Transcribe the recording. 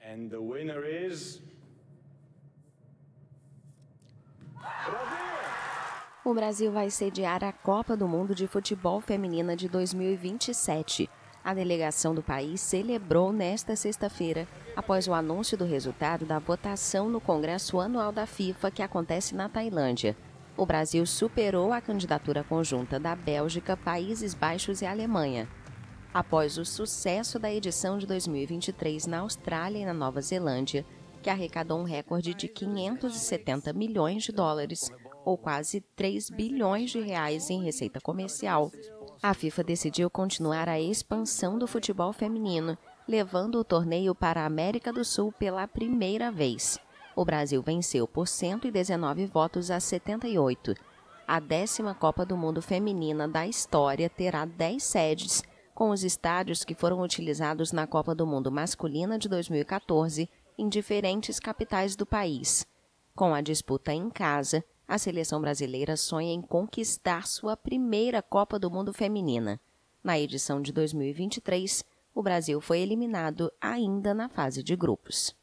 And the winner is... O Brasil vai sediar a Copa do Mundo de Futebol Feminina de 2027. A delegação do país celebrou nesta sexta-feira, após o anúncio do resultado da votação no Congresso Anual da FIFA, que acontece na Tailândia. O Brasil superou a candidatura conjunta da Bélgica, Países Baixos e Alemanha. Após o sucesso da edição de 2023 na Austrália e na Nova Zelândia, que arrecadou um recorde de 570 milhões de dólares, ou quase 3 bilhões de reais em receita comercial, a FIFA decidiu continuar a expansão do futebol feminino, levando o torneio para a América do Sul pela primeira vez. O Brasil venceu por 119 votos a 78. A 10ª Copa do Mundo Feminina da história terá 10 sedes, com os estádios que foram utilizados na Copa do Mundo Masculina de 2014 em diferentes capitais do país. Com a disputa em casa, a seleção brasileira sonha em conquistar sua primeira Copa do Mundo Feminina. Na edição de 2023, o Brasil foi eliminado ainda na fase de grupos.